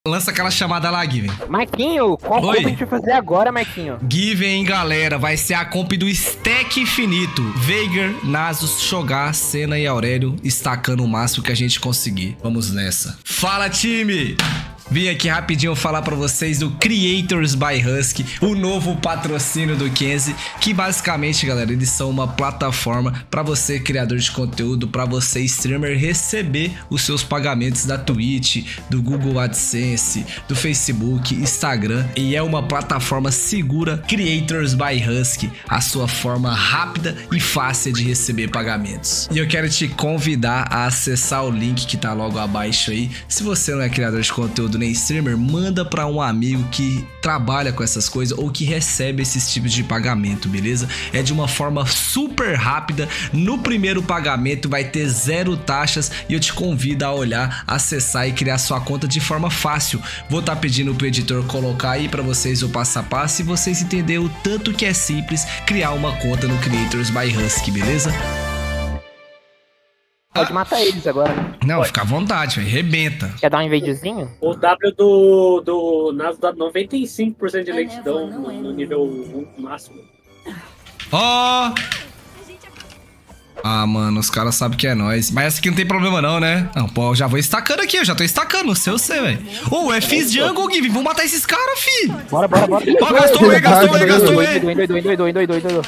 Lança aquela chamada lá, Given. Marquinho, qual comp a gente vai fazer agora, Marquinho? Given, galera, vai ser a comp do Stack Infinito. Veigar, Nasus, Shogar, Senna e Aurélio estacando o máximo que a gente conseguir. Vamos nessa. Fala, time! Vim aqui rapidinho falar pra vocês do Creators by Husky, o novo patrocínio do Kenzie, que basicamente, galera, eles são uma plataforma pra você, criador de conteúdo, pra você, streamer, receber os seus pagamentos da Twitch, do Google AdSense, do Facebook, Instagram, e é uma plataforma segura. Creators by Husky, a sua forma rápida e fácil de receber pagamentos. E eu quero te convidar a acessar o link que tá logo abaixo aí. Se você não é criador de conteúdo nem streamer, manda pra um amigo que trabalha com essas coisas ou que recebe esses tipos de pagamento, beleza? É de uma forma super rápida. No primeiro pagamento vai ter 0 taxas e eu te convido a olhar, acessar e criar sua conta de forma fácil. Vou estar pedindo pro editor colocar aí pra vocês o passo a passo e vocês entenderem o tanto que é simples criar uma conta no Creators by Husky, beleza? Pode matar eles agora. Não, pode. Fica à vontade, véio. Rebenta. Quer dar um invadezinho? O W do Nasus dá 95% de lentidão no nível 1 máximo. Ó! Ah, mano, os caras sabem que é nóis. Mas essa aqui não tem problema não, né? Não, pô, eu já vou estacando aqui, eu já tô estacando, não sei você, velho. Ô, é Fizz Jungle, Given, vamos matar esses caras, filho. Bora. Ó, gastou E. Doido.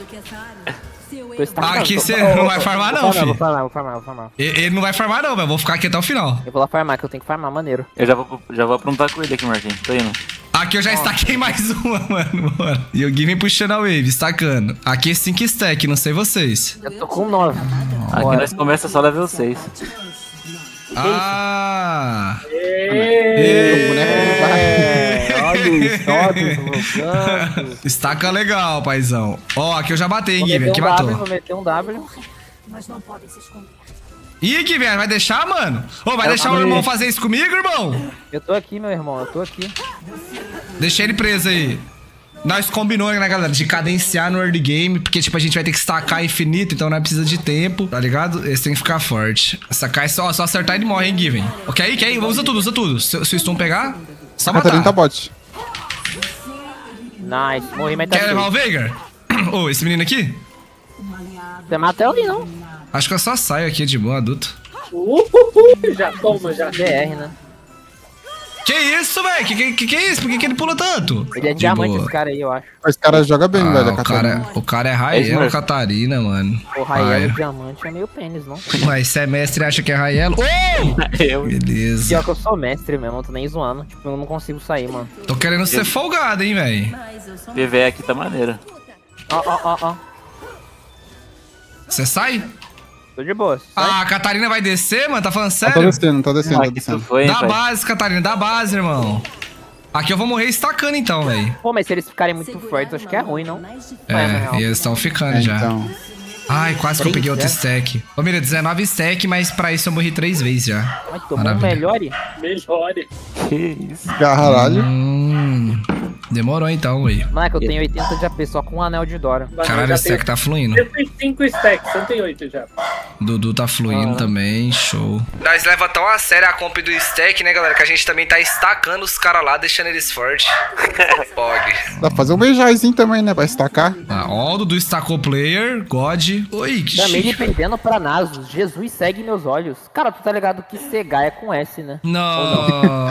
Aqui você não vai farmar não, filho. Vou farmar. Ele não vai farmar não, velho, vou ficar aqui até o final. Eu vou lá farmar, que eu tenho que farmar, maneiro. Eu já vou aprontar com ele aqui, Marquinhos. Tô indo. Aqui eu já estaquei mais uma, mano, bora. E o Given puxando a wave, estacando. Aqui é 5 stack, não sei vocês. Eu tô com 9. Aqui nós começa só level 6. Ah! Olha isso, Estaca legal, paizão. Ó, aqui eu já matei, Given, aqui matou. Vou meter um W. Mas não podem se esconder. Ih, Given, vai deixar, mano? Ô, vai deixar o irmão fazer isso comigo, irmão? Eu tô aqui, meu irmão, eu tô aqui. Deixei ele preso aí. Nós combinou, né, galera, de cadenciar no early game, porque, tipo, a gente vai ter que estacar infinito, então não precisa de tempo, tá ligado? Esse tem que ficar forte. Estacar é só acertar ele morre, hein, Given. Ok? Usa tudo. Se o stun pegar, só matar. Catarina tá bot. Nice, morri, mas tá Quer levar o Veigar? Ô, esse menino aqui? Você mata ele, não? Acho que eu só saio aqui de boa, adulto. Já toma, já. DR, né? Que isso, velho? Que é isso? Por que ele pula tanto? Ele é diamante, esse cara aí, eu acho. Esse cara joga bem, velho, a Catarina. O cara é Raelo Catarina, mano. O Raelo diamante é meio pênis, não? Mas se é mestre acha que é Raelo. Eu. Beleza. Pior que eu sou mestre mesmo, eu tô nem zoando. Tipo, eu não consigo sair, mano. Tô querendo ser folgado, hein, velho. PV aqui tá maneiro. Ó. Você sai? Tô de boa. Ah, a Catarina vai descer, mano? Tá falando sério? Tô descendo. Aqui tu foi, hein, Dá pai? base, Catarina, dá base, irmão. Aqui eu vou morrer estacando então, velho. Pô, mas se eles ficarem muito fortes, acho que é ruim, não? É, e eles estão ficando já. Então. Ai, quase que eu peguei outro stack. Ô, mira, 19 stack, mas pra isso eu morri 3 vezes já. Ai, tomou um melhore? Melhore. Que isso? Caralho. Demorou então, ué. Moleque, eu tenho 80 de AP só com um anel de Dora. Caralho, esse stack tá fluindo. 105 stacks, 108 já. Dudu tá fluindo também, show. Nós leva tão a sério a comp do stack, né, galera? Que a gente também tá estacando os caras lá, deixando eles fortes. Pog. Dá pra fazer um beijazinho também, né? Pra estacar. Ó, o Dudu estacou player, God. Oi, que Também chique. dependendo pra Nasus. Jesus segue meus olhos. Cara, tu tá ligado que cegar é com S, né? Não.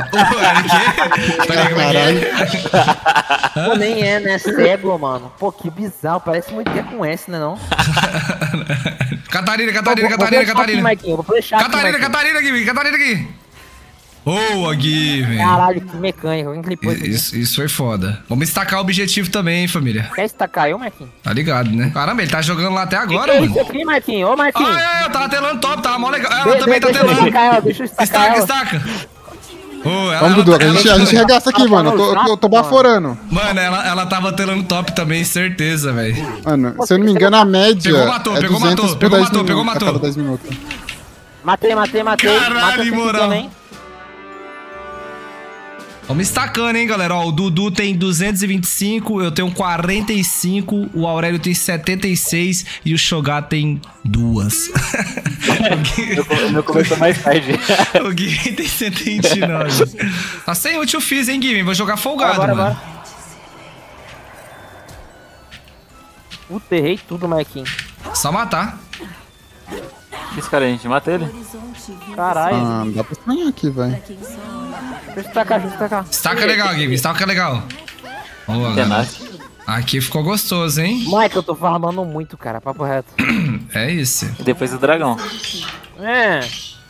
Caralho. Pô, nem é, né? Cego, mano. Pô, que bizarro. Parece muito que é com S, né, não? Catarina. Vou flechar aqui, Catarina aqui. Boa, Given. Caralho, que mecânica. Alguém clipou Isso foi foda. Vamos estacar o objetivo também, hein, família. Quer estacar eu, Marquinhos? Tá ligado, né? Caramba, ele tá jogando lá até agora, Que mano. isso aqui, Marquinhos? Ô, Marquinhos. Eu tava telando top, tava mó legal. Ela também tá telando. Deixa eu estacar ela. Estaca. Vamos, Dudu, a gente regaça aqui, mano. Eu tô baforando. Mano, ela tava telando top também, certeza, velho. Mano, se eu não me engano, a média. Pegou, matou. A cada 10 minutos. Matei. Caralho, Mata esse aqui moral. também. Vamos estacando, hein, galera. Ó, o Dudu tem 225, eu tenho 45, o Aurélio tem 76 e o Shogar tem 2. O meu começou mais tarde. O Given tem 129. Tá sem ult eu fiz, hein, Given? Vou jogar folgado, mano. Puta, errei tudo, Marquinhos. Só matar. Esse cara aí, a gente mata ele? Caralho. Ah, não dá pra sonhar aqui, velho. Deixa eu estacar. Estaca legal, Given. Estaca legal. Boa, galera. Tenaz. Aqui ficou gostoso, hein? Mike, eu tô farmando muito, cara. Papo reto. É isso. E depois o dragão. É.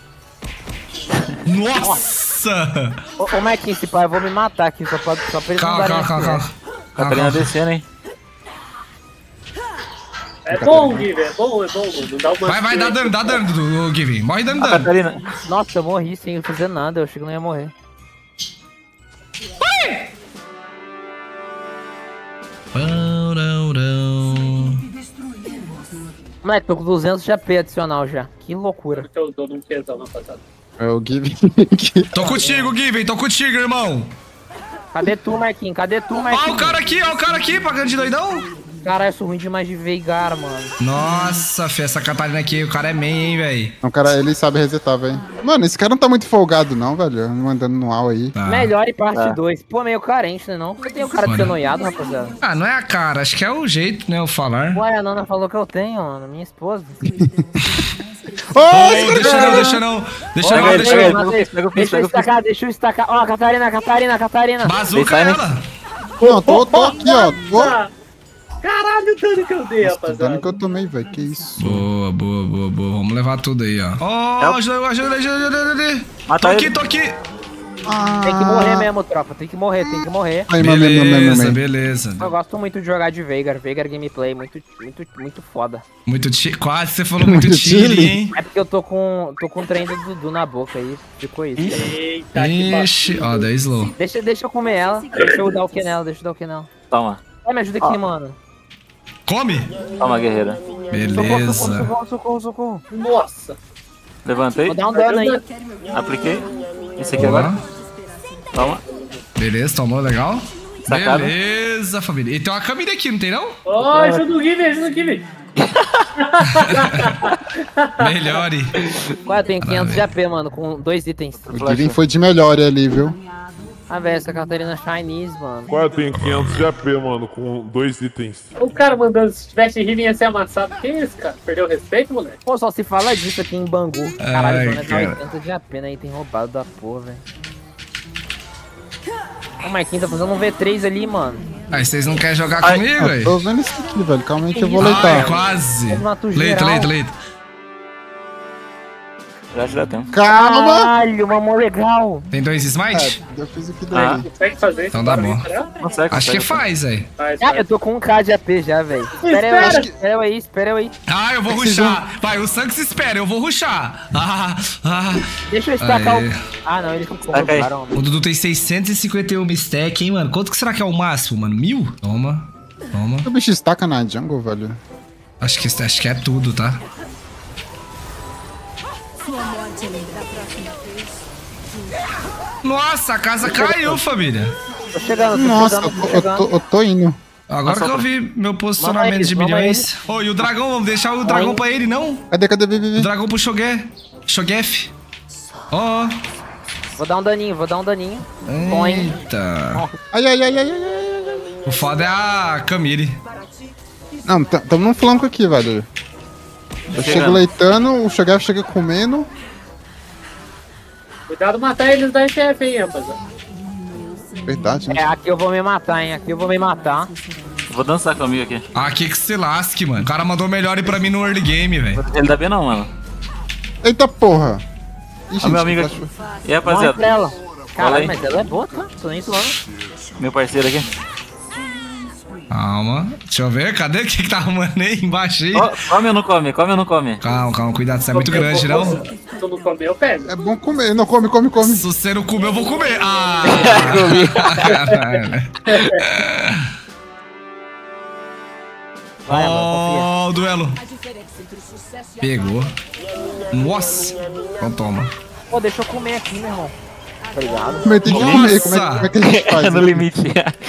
Nossa! Ô, Marquinhos, esse pai, eu vou me matar aqui. Só pra eles não darem Calma. Catarina descendo, hein? É bom, Giver, é bom, não dá uma... Vai, dá dano, Given. Morre dando dano. Catarina. Nossa, eu morri sem fazer nada. Eu achei que não ia morrer. Moleque, tô com 200 de AP adicional já. Que loucura. Porque eu dou num quesão na passada. É o Given. Tô contigo, Given. Tô contigo, irmão. Cadê tu, Marquinhos? Ó o cara aqui, pagando de doidão. Caralho, eu sou ruim demais de Veigar, mano. Nossa, fia, essa Catarina aqui, o cara é main, hein, velho. O cara, ele sabe resetar, velho. Mano, esse cara não tá muito folgado, não, velho. Mandando no AU aí. Tá. Melhor em parte 2. Pô, meio carente, né não? Eu tenho cara de ser noiado, rapaziada. Ah, não é a cara, acho que é o jeito, né, o falar. Ué, a Nana falou que eu tenho, mano. Minha esposa. Ô, deixa não. Deixa eu estacar. Ó, Catarina. Bazuca ela. Não, tô aqui, ó. Tô... Caralho, o dano que eu dei, Nossa, o rapaziada. dano que eu tomei, velho. Que isso? Boa. Vamos levar tudo aí, ó. Ó, ajuda. Mata Tô aqui. Ah, Tem que morrer mesmo, tropa. Tem que morrer. Aí, Beleza. Eu gosto muito de jogar de Veigar. Veigar gameplay, muito foda. Quase você falou muito chile, hein? É porque eu tô com o trem do Dudu na boca aí. Ficou isso. Eita, que Ixi, ó, dá slow. Deixa eu comer ela. Deixa eu dar o Q nela. Toma. Vai, me ajuda aqui, mano. Come. Toma, guerreira. Beleza. Socorro. Nossa. Levantei. Vou dar um dano aí. Apliquei. Esse aqui agora. Toma. Beleza, tomou, legal. Sacada. Beleza, família. E tem uma caminha aqui, não tem não? Ó, ajuda o Giver. Melhore. Ué, eu tenho 500 de AP, mano, com 2 itens. O Given foi de melhor ali, viu? Ah, velho, essa Catarina Chinese, mano. Qual eu tenho 500 de AP, mano, com 2 itens. O cara mandando, se tivesse Riven ia ser amassado. Que isso, cara? Perdeu o respeito, moleque? Pô, só se fala disso aqui em Bangu. Caralho, Ai, dona tá cara. 80 de AP, né? Item roubado da porra, velho. O Marquinhos tá fazendo um V3 ali, mano. Aí vocês não querem jogar comigo, Ah, velho? tô vendo isso aqui, velho. Calma aí que eu vou Ai, leitar. quase. Eu mato Leito. geral. Já dá tempo. Calma! Caralho, mamão legal. Tem 2 smite? Eu fiz aqui daí. Consegue fazer isso? Então dá bom. Consegue, Acho que consegue. faz, velho. Ah, eu tô com 1k de AP já, velho. Espera eu aí. Ah, eu vou rushar. Vai, o Sanks espera, eu vou rushar. Deixa eu estacar Aê. o... Ah, não, eles não Taca aí. colocaram. O Dudu tem 651 stack, hein, mano? Quanto que será que é o máximo, mano? 1000? Toma. O bicho estaca na jungle, velho. Acho que é tudo, tá? Nossa, a casa caiu, família. Tô chegando. Nossa, eu tô indo. Agora que eu vi meu posicionamento de Vamos milhões. Ô, e o dragão? Vamos deixar o dragão pra ele, não? Cadê, O Vivi? dragão pro Shogef. Ó. Vou dar um daninho. Eita. Ai. O foda é a Camille. Não, tamo num flanco aqui, velho. Eu chego leitando, o Shogar chega comendo. Cuidado matar eles da FF, hein, rapaziada. Verdade, né? É, aqui eu vou me matar, hein. Vou dançar comigo aqui. Aqui que se lasque, mano. O cara mandou melhor pra mim no early game, velho. Ele dá bem não, mano. Eita porra! Ih, Ó, meu amigo flash- aqui. E Morre rapaziada, pra ela. Fala Caralho, aí. mas ela é boa, tá? Tô nem zoando. meu parceiro aqui. Calma. Deixa eu ver. Cadê o que tá arrumando aí embaixo aí? Come ou não come? Come ou não come? Calma. Cuidado, isso é muito grande, não? Se tu não comer, eu pego. É bom comer, não come. Se você não comer, eu vou comer. Ah! Caralho. Vai, mano, Ó, o duelo. Pegou. Nossa. Então toma. Pô, deixa eu comer aqui, meu irmão. tá ligado? Mas tem que comer, como é que a gente faz? No limite.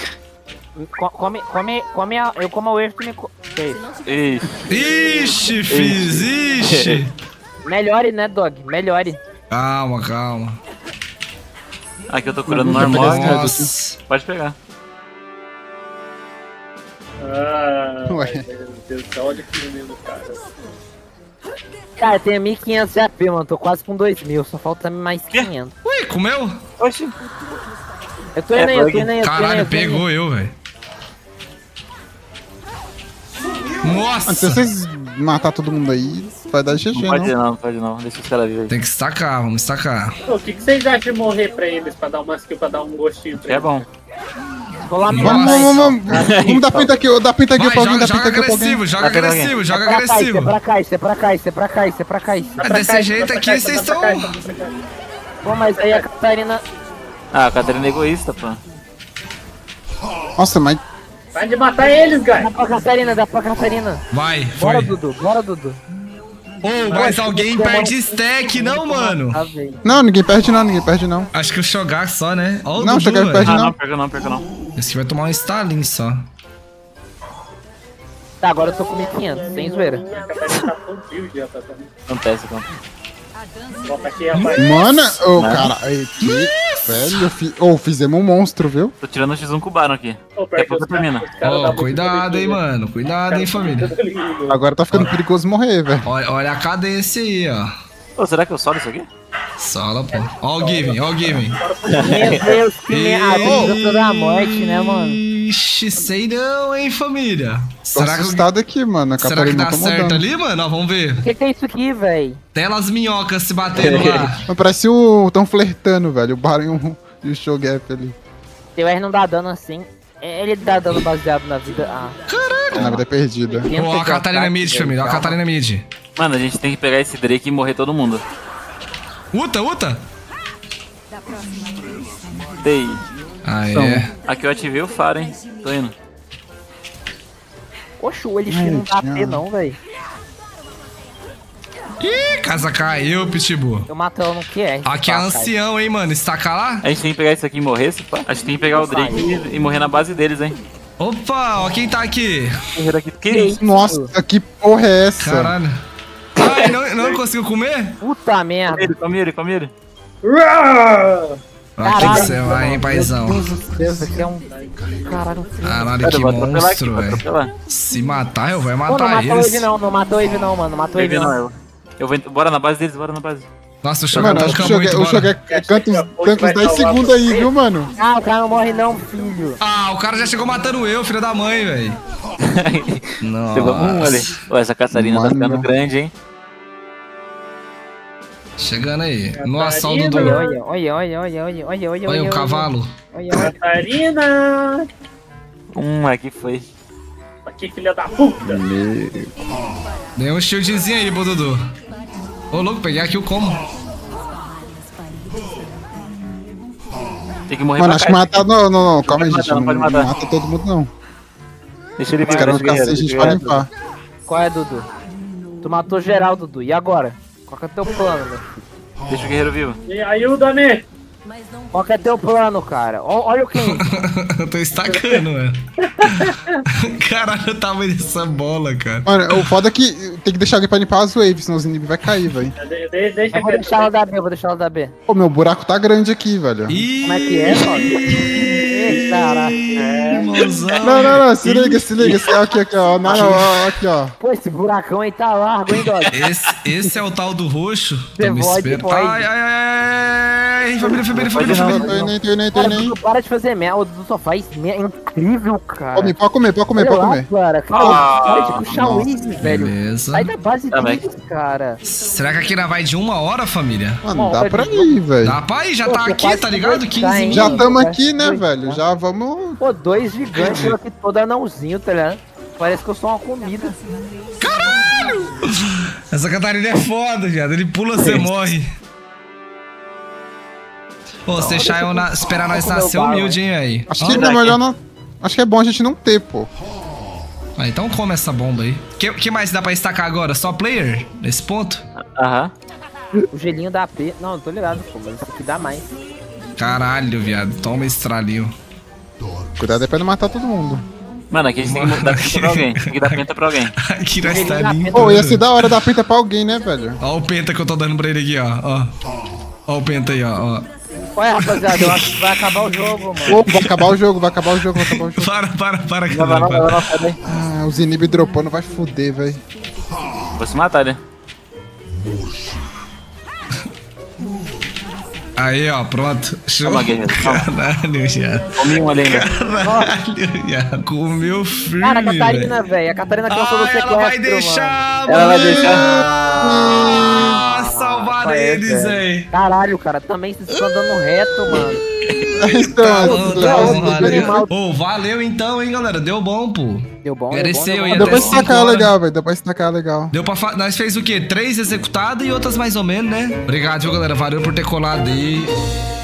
Eu como o erro, tu me... Ixi. Ixi, fiz, ixi. Melhore, né, Dog? Melhore. Calma. Aqui eu tô curando normal. Nossa. Pode pegar. Ué. Meu Deus, olha que menino, cara. Cara, eu tenho 1500 de AP, mano. Tô quase com 2000. Só falta mais 500. Ui, comeu? Oxi. Eu tô indo aí, eu tô indo aí. Caralho, pegou eu, velho. Nossa! Se vocês matar todo mundo aí, vai dar GG, Não pode não? não, pode não. Deixa os caras vivos aí. Tem que estacar, vamos estacar. Pô, o que vocês acham de morrer pra eles, pra dar uma skill, pra dar um gostinho pra É eles? bom. Vou lá me Vamos dar pinta aqui, dá pinta aqui Vai, pra alguém, dá joga pinta aqui pra alguém. agressivo, joga agressivo, joga agressivo. Isso é pra cá, isso é pra cá, isso é pra cá, isso é pra cá, isso. Ah, desse jeito aqui vocês estão... Pô, mas aí a Catarina... Ah, a Catarina é egoísta, pô. Nossa, mas... Vai de matar eles, Dá guys! pra Catarina, dá pra Catarina. Vai, Bora, foi. Dudu, bora, Dudu. Ô, mas alguém perde stack, não, mano? Ah, velho. Não, ninguém perde não. Acho que o Shogar só, né? Ó o Não, o Dudu, Shogar velho. perde Ah, não. não, perca não. Esse aqui vai tomar um Stalin só. Tá, agora eu tô com 1500, sem zoeira. A Catarina tá full build já, tá? Acontece. Bota aqui, rapaz. Mano, ô, cara, que velho, fizemos um monstro, viu? Tô tirando o X1 com o Baron aqui. Ô, Daqui a pouco termina. Ó, cuidado, hein, mano. Cuidado, hein, família. Agora tá ficando perigoso morrer, velho. Olha a cadência aí, ó. Ô, será que eu solo isso aqui? Sola, pô. Ó o Given, ó o Given. Meu Deus, que merda da morte, né, mano? Ixi, sei não, hein, família. Tô assustado aqui, mano. A Será que Catarina dá tá certo mudando. ali, mano? Ó, vamos ver. O que é isso aqui, velho? Telas minhocas se batendo lá. Mas parece o... tão flertando, velho. O Baron e o Shogap ali. Seu R não dá dano assim. Ele dá dano baseado na vida. Ah. Na vida perdida. Ó, a Catarina mid, família. Ó, a Catarina mid. Mano, a gente tem que pegar esse Drake e morrer todo mundo. Uta. Dei. Aê. Aqui eu ativei o faro, hein. Tô indo. Oxe, o Elixir não dá AP não, velho. Ih, casa caiu, Pitbull. Eu mato ela no QR. Aqui é ancião, hein, mano. Estacar lá? A gente tem que pegar isso aqui e morrer, se pá. A gente tem que pegar o Drake e morrer na base deles, hein. Opa, ó quem tá aqui. Morrer aqui. Que isso? Nossa, que porra é essa? Caralho. Ai, não conseguiu comer? Puta merda. Come ele. Ó, quem que você vai, hein, paizão? Meu Deus do céu, isso aqui é um... Caralho, Caralho, que Eu vou atropelar aqui, monstro, vou velho. atropelar. Se matar, eu vou Pô, não matar matou eles. ele não, não matou ele não, mano. Não matou ele não. Eu vou... Bora na base deles, bora na base. Nossa, o Shogar Mano, acho que tanca muito, o bora. Shogap canta uns 10 segundos aí, viu, mano? Ah, o cara não morre não, filho. Ah, o cara já chegou matando eu, filho da mãe, velho. Pegou um ali. Ô, essa Catarina tá Mano. ficando grande, hein. Chegando aí. Nossa, ó o Catarina. Dudu. Olha. Olha o cavalo. Olha. Catarina! Aqui foi. Aqui, filha da puta! Dei um shieldzinho aí, pro Dudu. Ô, louco, peguei aqui o como. Tem que morrer Mano, pra acho que cá. matar... Não, calma aí, Pode gente. matar, Não pode matar. mata todo mundo, não. Deixa ele Os caras vão ficar sem a gente pra limpar. Qual é, Dudu? Tu matou geral, Dudu. E agora? Qual que é teu plano, meu filho? Deixa o guerreiro vivo. E ajuda-me! Qual que é teu plano, cara? Olha o Ken. Eu tô estacando, mano. Caralho, eu tava nessa bola, cara. Mano, o foda é que tem que deixar alguém pra limpar as waves, senão os inimigos vai cair, velho. Deixa Eu vou deixar ela da B, eu vou deixar ela da B. Pô, meu buraco tá grande aqui, velho. Ih, Como é que é, mano? Ei, caralho. mozão. Não, se liga. Aqui, ó. Não, aqui, ó. Pô, esse buracão aí tá largo, hein, Dog? Esse é o tal do roxo? The Tô me Void, esperando. Void. Ai, família. Tô indo aí. Cara, Dudu, para de fazer merda. O Dudu só faz merda. É incrível, cara. Pode comer. Olha lá, cara, para de puxar o Waze, velho. Beleza. Sai da base Tá bem. deles, cara. Será que aqui ainda vai de 1 hora, família? Mano, dá pra ir, velho. Dá pra ir, já Pô, tá tô aqui, quase tá ligado? 15 tá, hein? minutos. Já Ih, tamo vai aqui, né, dois, velho? tá? Já vamos... Pô, 2 gigantes, eu aqui todo anãozinho, tá ligado? Parece que eu sou uma comida. Essa Catarina é foda, viado. Ele pula, você morre. Pô, você Shaion esperar nós nascer humilde, hein, aí. Acho que é melhor não... Acho que é bom a gente não ter, pô. Ah, então come essa bomba aí. Que mais dá pra estacar agora? Só player? Nesse ponto? Aham. O gelinho da AP. Não, eu tô ligado, pô, mas isso aqui dá mais. Caralho, viado. Toma esse tralinho. Cuidado aí pra não matar todo mundo. Mano, aqui a gente tem que dar penta pra alguém. Tem que dar penta pra alguém. Aqui nós tá lindo. Pô, ia ser da hora dar penta pra alguém, né, velho? Ó o penta que eu tô dando pra ele aqui, ó. Ó o penta aí, ó. Olha, rapaziada, eu acho que vai acabar o jogo, mano. Ô, vai acabar o jogo, vai acabar o jogo, vai acabar o jogo. Para, Não, cara. sai daí. Ah, os inib dropando vai fuder, velho. Vou se matar, né? Aí, ó, pronto. Show. Calma, guerreiro, calma. Caralho, já. Comi um ali ainda. Caralho, já. Comeu firme, Cara, a velho. Catarina, velho. A Catarina cansou do sequestro, ela vai deixar, mano. Ela vai deixar. Ah, salvar eles, velho. Caralho, cara, também vocês estão andando reto, mano. Então, Ô, valeu então, hein, galera. Deu bom, pô. Deu bom, Mereceu, hein? deu pra Até 5 estacar horas. legal, velho. Deu pra estacar legal. Deu pra nós fez o quê? 3 executadas e outras mais ou menos, né? Obrigado, viu, galera? Valeu por ter colado aí.